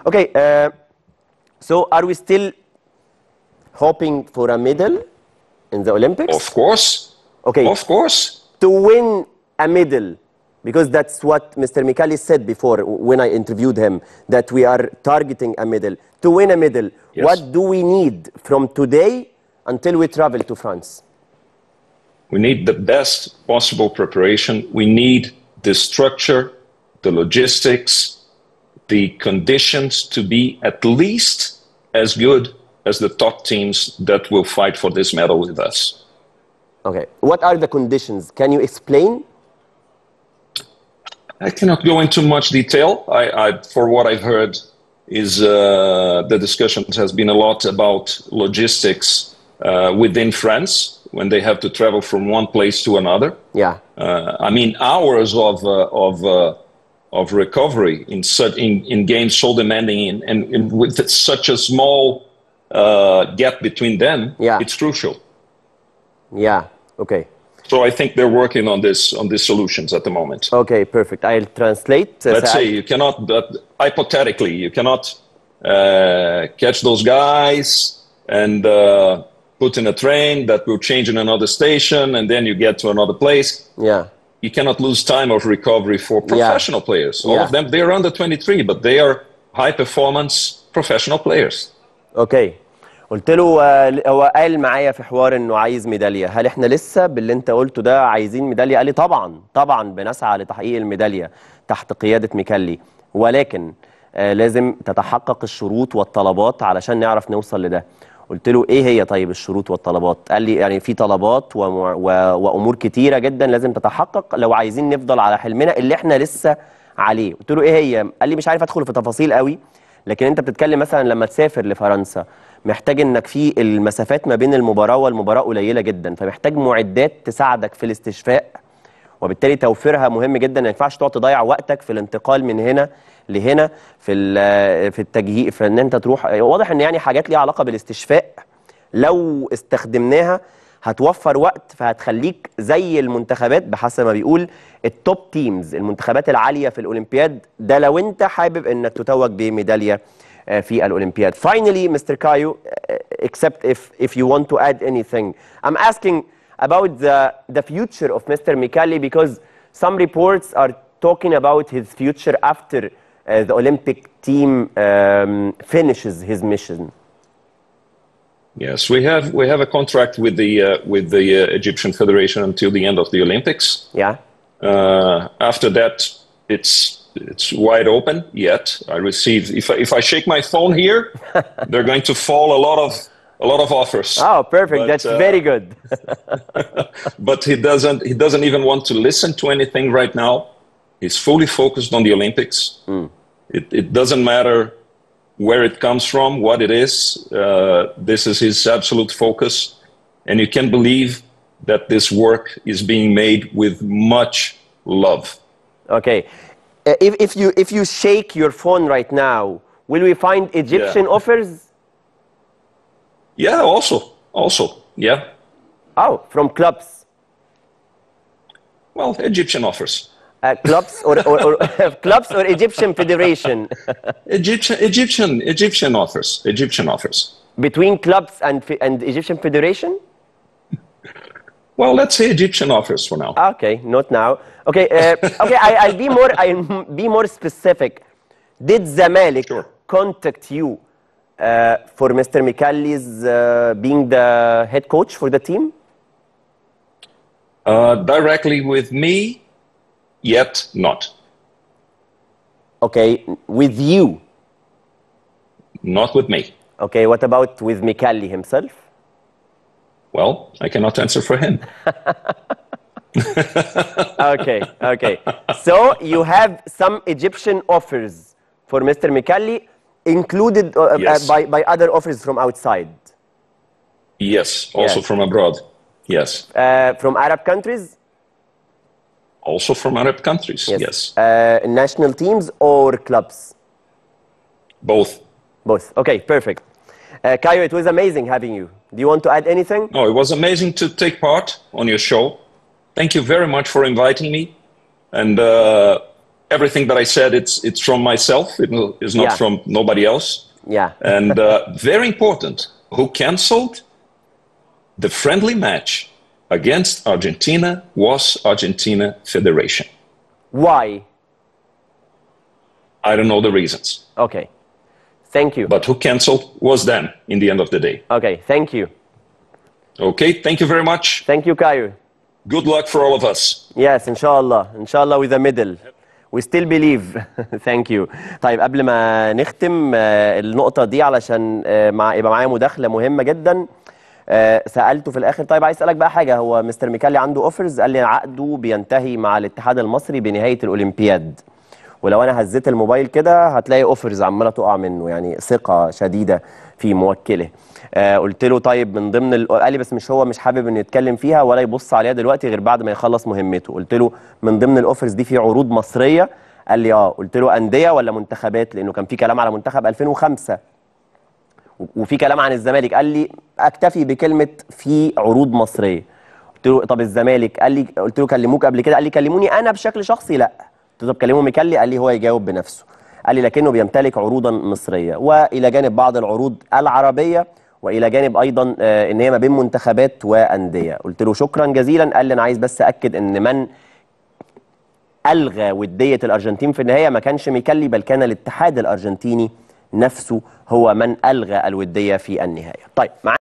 Okay, so are we still hoping for a medal in the Olympics? Of course. Okay. Of course. To win a medal, because that's what Mr. Micali said before when I interviewed him, that we are targeting a medal. To win a medal, Yes. what do we need from today until we travel to France? We need the best possible preparation. We need the structure, the logistics, the conditions to be at least as good as the top teams that will fight for this medal with us. Okay. What are the conditions? Can you explain? I cannot go into much detail. For what I've heard, is the discussions has been a lot about logistics within France when they have to travel from one place to another. Yeah. I mean, hours of recovery in games so demanding and with such a small gap between them, Yeah. it's crucial. Yeah. Okay. So I think they're working on these solutions at the moment. Okay, perfect. I'll translate. Let's say you cannot, hypothetically, you cannot catch those guys and put in a train that will change in another station, and then you get to another place. Yeah. You cannot lose time of recovery for professional players. All of them, they are under 23, but they are high performance professional players. Okay. قلت له هو قال معايا في حوار انه عايز ميداليه، هل احنا لسه باللي انت قلته ده عايزين ميداليه؟ قال لي طبعا طبعا بنسعى لتحقيق الميداليه تحت قياده ميكالي، ولكن لازم تتحقق الشروط والطلبات علشان نعرف نوصل لده. قلت له ايه هي طيب الشروط والطلبات؟ قال لي يعني في طلبات وامور كتيره جدا لازم تتحقق لو عايزين نفضل على حلمنا اللي احنا لسه عليه. قلت له ايه هي؟ قال لي مش عارف ادخل في تفاصيل قوي، لكن انت بتتكلم مثلا لما تسافر لفرنسا محتاج انك في المسافات ما بين المباراه والمباراه قليله جدا، فمحتاج معدات تساعدك في الاستشفاء، وبالتالي توفيرها مهم جدا. ما ينفعش تقعد تضيع وقتك في الانتقال من هنا لهنا في التجهيز، في ان انت تروح. واضح ان يعني حاجات ليها علاقه بالاستشفاء لو استخدمناها هتوفر وقت، فهتخليك زي المنتخبات بحسب ما بيقول التوب تيمز، المنتخبات العاليه في الاولمبياد. ده لو انت حابب انك تتوج بميداليه في الأولمبياد. Finally, Mr. Caio, except if you want to add anything, I'm asking about the future of Mr. Micali, because some reports are talking about his future after the Olympic team finishes his mission. Yes, we have a contract with the Egyptian Federation until the end of the Olympics. Yeah. After that, it's wide open. Yet I receive, if I shake my phone here, they're going to fall a lot of offers. Oh, perfect. But, that's very good. But he doesn't even want to listen to anything right now. He's fully focused on the Olympics. It doesn't matter where it comes from, what it is. This is his absolute focus, and you can believe that this work is being made with much love. Okay. If you shake your phone right now, will we find Egyptian offers? Yeah, also, yeah. Oh, from clubs? Well, Egyptian offers. Clubs or clubs or Egyptian Federation? Egyptian offers. Egyptian offers. Between clubs and Egyptian Federation? Well, let's say Egyptian offers for now. Okay, not now. Okay, okay. I'll be more specific. Did Zamalek contact you for Mr. Micali's being the head coach for the team? Directly with me, yet not. Okay, with you? Not with me. Okay, what about with Micali himself? Well, I cannot answer for him. Okay. So you have some Egyptian offers for Mr. Micali, included yes. by other offers from outside? Yes, also from abroad. Yes. From Arab countries? Also from Arab countries, yes. National teams or clubs? Both. Both. Okay, perfect. Caio, it was amazing having you. Do you want to add anything? No, it was amazing to take part on your show. Thank you very much for inviting me. And everything that I said, it's from myself. It is not from nobody else. Yeah. And very important, who canceled the friendly match against Argentina was Argentina Federation. Why? I don't know the reasons. Okay. Thank you. But who canceled was them in the end of the day. Okay. Thank you. Okay. Thank you very much. Thank you, Caio. Good luck for all of us. Yes, إن شاء الله. إن شاء الله with a medal. We still believe. Thank you. طيب قبل ما نختم النقطة دي علشان يبقى معايا مداخلة مهمة جدا. سألته في الآخر طيب عايز أسألك بقى حاجة، هو مستر ميكالي عنده أوفرز، قال لي عقده بينتهي مع الاتحاد المصري بنهاية الأولمبياد، ولو أنا هزيت الموبايل كده هتلاقي أوفرز عمالة تقع منه، يعني ثقة شديدة في موكله. قلت له طيب من ضمن قال لي بس مش حابب انه يتكلم فيها ولا يبص عليها دلوقتي غير بعد ما يخلص مهمته. قلت له من ضمن الاوفرز دي في عروض مصريه؟ قال لي قلت له انديه ولا منتخبات، لانه كان في كلام على منتخب 2005 وفي كلام عن الزمالك. قال لي اكتفي بكلمه في عروض مصريه. قلت له طب الزمالك؟ قلت له كلموك قبل كده؟ قال لي كلموني انا بشكل شخصي لا. قلت له طب كلموا ميكالي؟ قال لي هو يجاوب بنفسه. قال لي لكنه بيمتلك عروضا مصريه، والى جانب بعض العروض العربيه، والى جانب ايضا ان هي ما بين منتخبات وانديه. قلت له شكرا جزيلا. قال لي انا عايز بس اكد ان من الغى وديه الارجنتين في النهايه ما كانش ميكالي، بل كان الاتحاد الارجنتيني نفسه هو من الغى الوديه في النهايه. طيب